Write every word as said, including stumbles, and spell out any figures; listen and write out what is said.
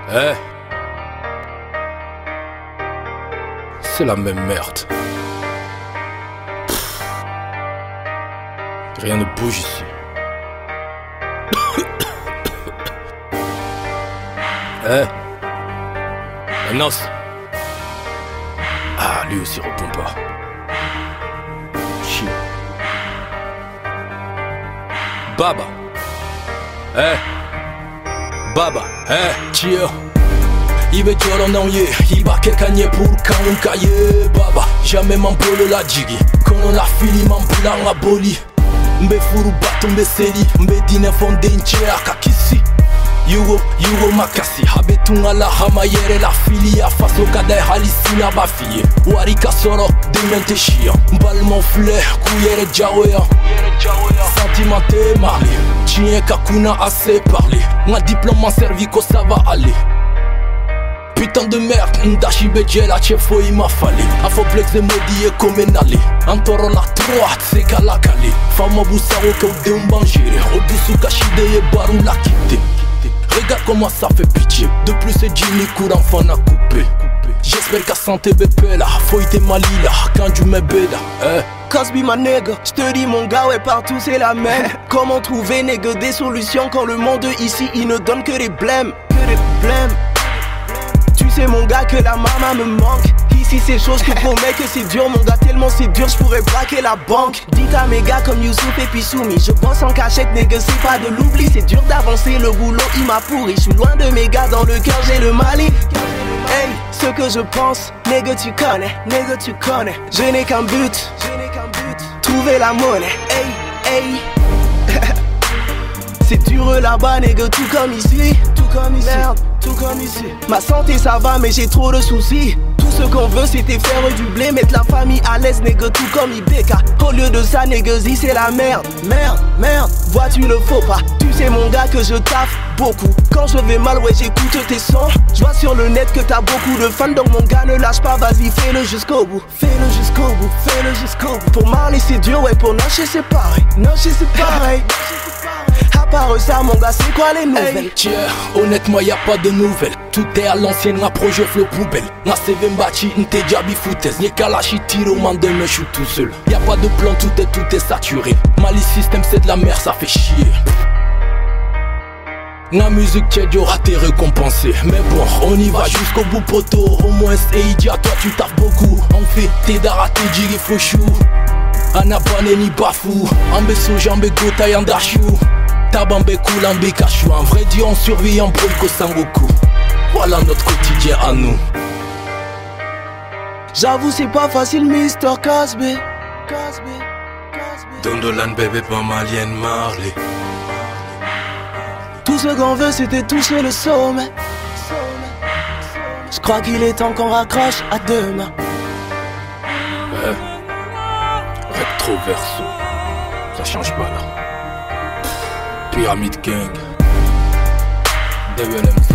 Eh, c'est la même merde. Pff. Rien ne bouge ici. Eh, un os. Ah, lui aussi répond pas. Chier. Baba. Eh, Baba. Eh, cheer. Ibe choro non ye, iba ke kanye pour kanun kaye Baba, jamais m'empole la jigi Kono la fili m'empula nga boli Mbe furu bato mbe seli, mbe dine fonde nche akakisi Yugo, yugo makasi, habetunga la hamayere la fili ya faso kadai halisi na bafiye Warika soro, demente shia, mbal mon fleur, kuyere jawea Sentimenté marli, chien kakuna assez parlé Nga diplôme m'a servi ko ça va aller Putain de merde, ndashi bejela chefo ima fali Afo blex de modi e comenali Antoro la droite, c'est kala kali Fama busaro ke ude un banjire Obusu kashide e baru la kite Regarde comment ça fait pitié De plus c'est Jimmy courant fan à couper J'espère qu'à santé bébé là Faut y malila, quand tu me beda eh. Cosby ma nègre, j'te dis mon gars ouais partout c'est la même Comment trouver nègre des solutions quand le monde ici il ne donne que des blèmes Que des blèmes Tu sais mon gars que la maman me manque Ici c'est chose que promets que c'est dur mon gars tellement c'est dur j'pourrais braquer la banque Dites à mes gars comme Youssouf et puis Soumi Je bosse en cachette nègre c'est pas de l'oubli C'est dur d'avancer le boulot il m'a pourri J'suis loin de mes gars dans le cœur j'ai le Mali Hey, ce que je pense, nègre tu connais, nègre tu connais Je n'ai qu'un but, trouver la monnaie, hey, hey C'est dur là-bas nègre tout comme ici, tout comme ici, merde, tout comme ici Ma santé ça va mais j'ai trop de soucis Tout ce qu'on veut c'était faire du blé Mettre la famille à l'aise nègre tout comme Ibeka Au lieu de ça nègre zi c'est la merde, merde, merde Vois-tu le faux pas, tu sais mon gars que je taffe beaucoup Quand je vais mal ouais j'écoute tes sons Je vois sur le net que t'as beaucoup de fans Donc mon gars ne lâche pas vas-y fais-le jusqu'au bout Fais-le jusqu'au bout, fais-le jusqu'au bout Pour Marley c'est dur ouais pour Nacher c'est pareil Nacher c'est pareil À part ça mon gars c'est quoi les nouvelles hey, tiens, honnêtement y'a pas de nouvelles Tout est à l'ancienne, un projet flow poubelle Nga seve mbachi, nte jabi foutaise Nye kalashi tiro man demain j'suis tout seul Y'a pas de plan, tout est, tout est saturé Mali système c'est de la merde, ça fait chier Nga musique tchèque y'aura t'es récompensé Mais bon, on y va jusqu'au bout poto Au moins c'est idiot, toi tu taffes beaucoup On fait t'es d'ara t'es djiri fouchou Anabane ni bafou Ambe soja, ambe gota yandachou Tabambe koulambe kachou Un vrai dieu on survit en brûle ko sangoku Voilà notre quotidien à nous J'avoue c'est pas facile mister Cosby Dondolan bébé pas malienne Marley Tout ce qu'on veut c'était toucher le sommet Je crois qu'il est temps qu'on raccroche à demain eh. Recto verso Ça change pas là Pyramide Gang Devil M C